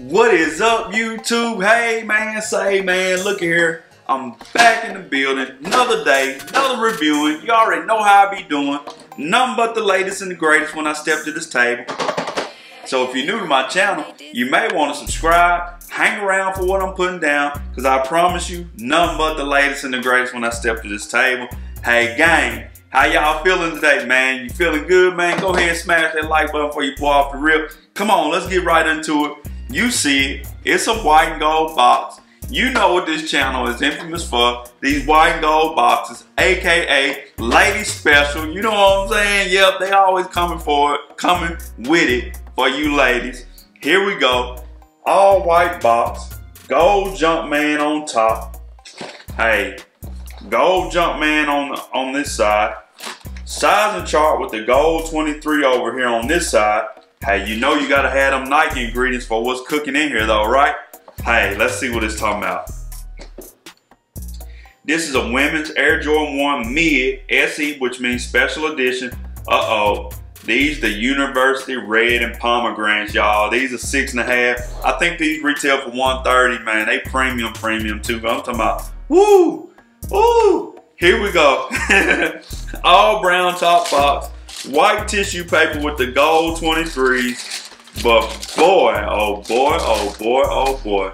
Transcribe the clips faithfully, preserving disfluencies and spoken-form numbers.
What is up, YouTube? Hey man, say man, look here. I'm back in the building. Another day, another reviewing. You already know how I be doing. Nothing but the latest and the greatest when I step to this table. So if you're new to my channel, you may want to subscribe, hang around for what I'm putting down, because I promise you, nothing but the latest and the greatest when I step to this table. Hey gang, how y'all feeling today, man? You feeling good, man? Go ahead and smash that like button before you pour off the rip. Come on, let's get right into it. You see it, it's a white and gold box. You know what this channel is infamous for, these white and gold boxes, aka lady special. You know what I'm saying? Yep, they always coming for it, coming with it for you ladies. Here we go, all white box, gold Jumpman on top. Hey, gold Jumpman on, on this side. Sizing chart with the gold twenty-three over here on this side. Hey, you know you gotta have them Nike ingredients for what's cooking in here though, right? Hey, let's see what it's talking about. This is a women's Air Jordan one Mid S E, which means special edition. Uh-oh, these the University Red and Pomegranates, y'all. These are six and a half. I think these retail for one thirty, man. They premium, premium too. I'm talking about, woo, woo. Here we go. All brown top box. White tissue paper with the gold twenty-threes. But boy, oh boy, oh boy, oh boy.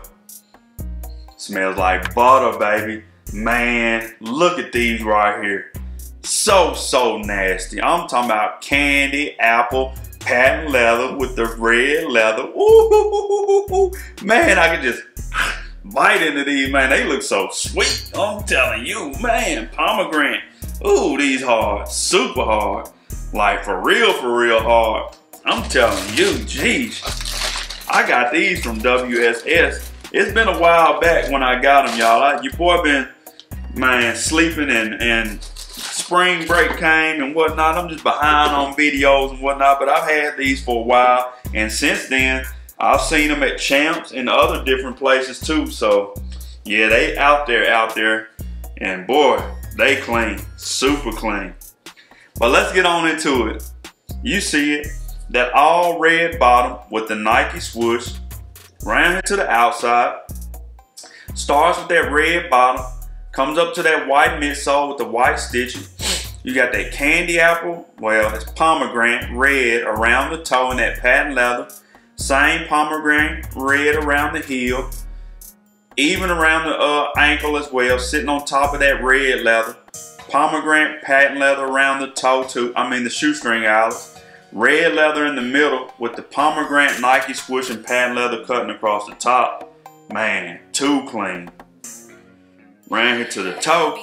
Smells like butter, baby. Man, look at these right here. So, so nasty. I'm talking about candy, apple, patent leather with the red leather. Ooh, man, I could just bite into these, man. They look so sweet. I'm telling you, man, pomegranate. Ooh, these hard, super hard. Like for real, for real hard. I'm telling you, geez. I got these from W S S. It's been a while back when I got them, y'all. Your boy been, man, sleeping and, and spring break came and whatnot. I'm just behind on videos and whatnot, but I've had these for a while. And since then, I've seen them at Champs and other different places too. So yeah, they out there, out there. And boy, they clean, super clean. But let's get on into it. You see it, that all red bottom with the Nike swoosh, round here to the outside. Starts with that red bottom, comes up to that white midsole with the white stitching. You got that candy apple, well, it's pomegranate red around the toe in that patent leather. Same pomegranate red around the heel, even around the uh, ankle as well, sitting on top of that red leather. Pomegranate patent leather around the toe too, I mean the shoestring eyelets. Red leather in the middle with the pomegranate Nike swoosh and patent leather cutting across the top. Man, too clean. Ran here to the toe.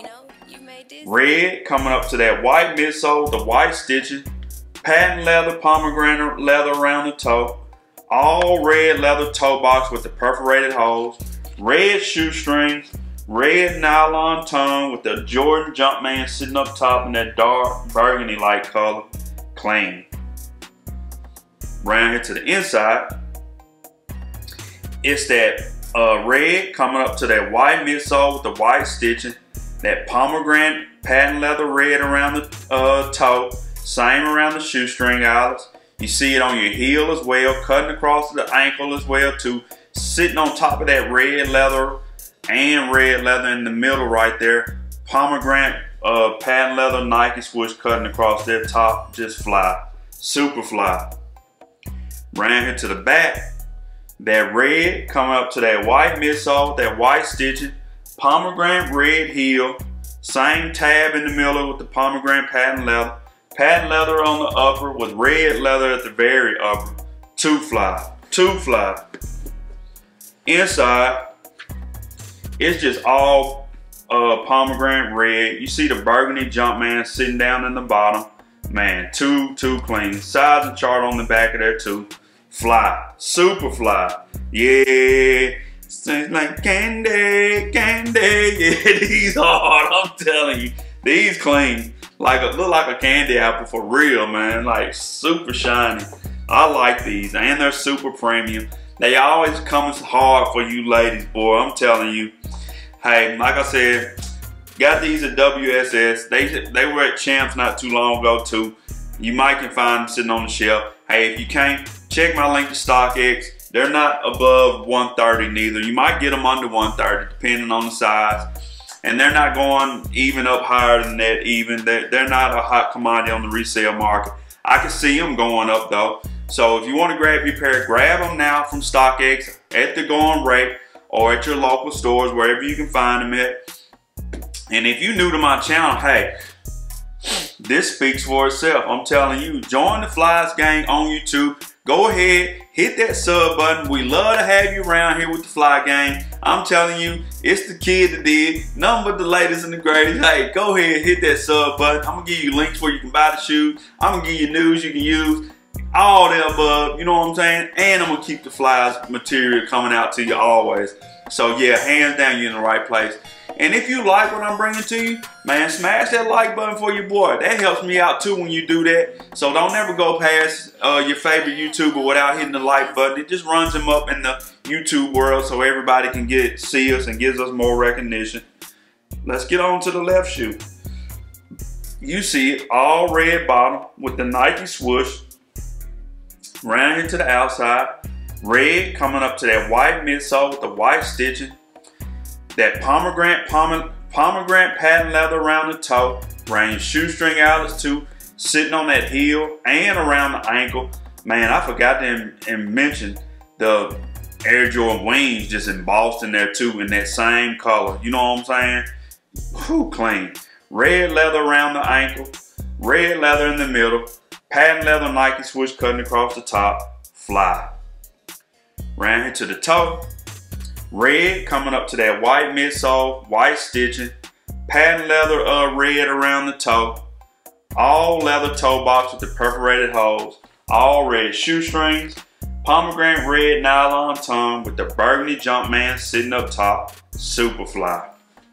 Red coming up to that white midsole, the white stitching. Patent leather, pomegranate leather around the toe. All red leather toe box with the perforated holes. Red shoestrings. Red nylon tongue with the Jordan Jumpman sitting up top in that dark burgundy-like color. Clean. Round here to the inside, it's that uh, red coming up to that white midsole with the white stitching. That pomegranate patent leather red around the uh, toe. Same around the shoestring eyelets. You see it on your heel as well, cutting across the ankle as well too. Sitting on top of that red leather and red leather in the middle right there. Pomegranate uh, patent leather Nike swoosh cutting across that top. Just fly. Super fly. Ran here to the back. That red coming up to that white midsole, that white stitching. Pomegranate red heel. Same tab in the middle with the pomegranate patent leather. Patent leather on the upper with red leather at the very upper. Two fly. Two fly. Inside, it's just all uh, pomegranate red. You see the burgundy Jumpman sitting down in the bottom. Man, too, too clean. Size and chart on the back of there too. Fly, super fly. Yeah, seems like candy, candy. Yeah, these hard, I'm telling you. These clean. Like a, look like a candy apple for real, man. Like super shiny. I like these, and they're super premium. They always come hard for you ladies, boy. I'm telling you. Hey, like I said, got these at W S S. They they were at Champs not too long ago too. You might can find them sitting on the shelf. Hey, if you can't, check my link to StockX. They're not above one thirty neither. You might get them under one thirty depending on the size. And they're not going even up higher than that even. They're, they're not a hot commodity on the resale market. I can see them going up though. So if you want to grab your pair, grab them now from StockX at the going rate or at your local stores, wherever you can find them at. And if you're new to my channel, hey, this speaks for itself. I'm telling you, join the Flies Gang on YouTube. Go ahead, hit that sub button. We love to have you around here with the Fly Gang. I'm telling you, it's the kid that did. Nothing but the latest and the greatest. Hey, go ahead, hit that sub button. I'm gonna give you links where you can buy the shoes. I'm gonna give you news you can use. All the above, you know what I'm saying? And I'm gonna keep the Flies material coming out to you always. So yeah, hands down, you're in the right place. And if you like what I'm bringing to you, man, smash that like button for your boy. That helps me out too when you do that. So don't ever go past uh, your favorite YouTuber without hitting the like button. It just runs him up in the YouTube world so everybody can get see us and gives us more recognition. Let's get on to the left shoe. You see it, all red bottom with the Nike swoosh. Round here to the outside. Red coming up to that white midsole with the white stitching. That pomegranate, pom pomegranate patent leather around the toe. Around your shoestring outlets too. Sitting on that heel and around the ankle. Man, I forgot to mention the Air Jordan wings just embossed in there too in that same color. You know what I'm saying? Whew, clean. Red leather around the ankle. Red leather in the middle. Patent leather Nike swoosh cutting across the top. Fly. Round here to the toe. Red coming up to that white midsole, white stitching, patent leather uh, red around the toe, all leather toe box with the perforated holes, all red shoestrings, pomegranate red nylon tongue with the burgundy Jumpman sitting up top, super fly.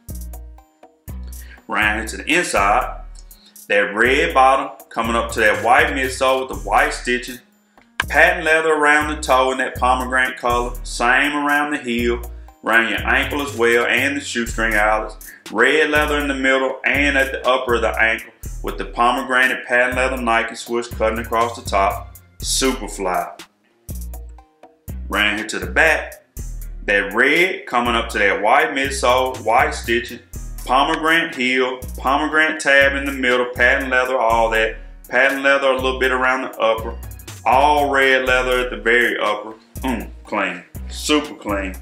Round here to the inside, that red bottom coming up to that white midsole with the white stitching, patent leather around the toe in that pomegranate color, same around the heel, around your ankle as well and the shoestring outlets. Red leather in the middle and at the upper of the ankle with the pomegranate patent leather Nike swoosh cutting across the top. Super fly. Round here to the back, that red coming up to that white midsole, white stitching, pomegranate heel, pomegranate tab in the middle, patent leather, all that. Patent leather a little bit around the upper. All red leather at the very upper. Mm, clean. Super clean.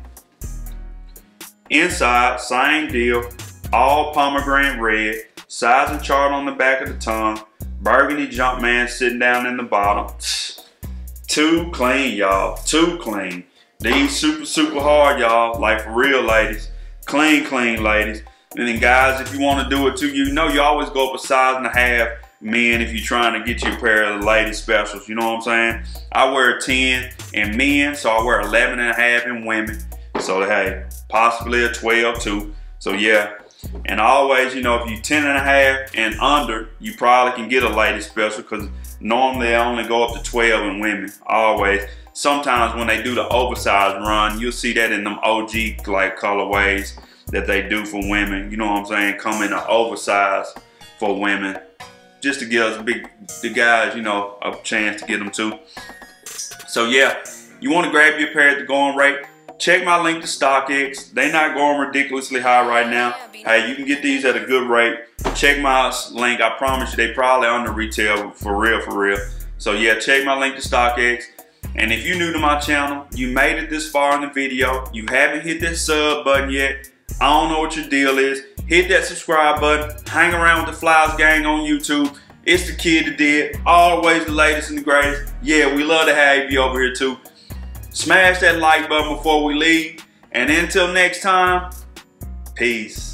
Inside, same deal. All pomegranate red. Size and chart on the back of the tongue. Burgundy Jumpman sitting down in the bottom. Too clean, y'all. Too clean. These super, super hard, y'all. Like for real, ladies. Clean, clean, ladies. And then guys, if you want to do it too, you know you always go up a size and a half. Men, if you're trying to get you a pair of the lady specials, you know what I'm saying? I wear a ten in men, so I wear eleven and a half in women. So hey, possibly a twelve too. So yeah, and always, you know, if you're ten and a half and under, you probably can get a lady special because normally they only go up to twelve in women, always. Sometimes when they do the oversized run, you'll see that in them O G like colorways that they do for women. You know what I'm saying? Come in an oversized for women. Just to give us big, the guys, you know, a chance to get them too. So yeah, you want to grab your pair at the going rate, check my link to StockX. They're not going ridiculously high right now. Hey, you can get these at a good rate. Check my link. I promise you, they probably under retail for real, for real. So yeah, check my link to StockX. And if you're new to my channel, you made it this far in the video, you haven't hit that sub button yet, I don't know what your deal is. Hit that subscribe button. Hang around with the Flies Gang on YouTube. It's the kid that did. Always the latest and the greatest. Yeah, we love to have you over here too. Smash that like button before we leave. And until next time, peace.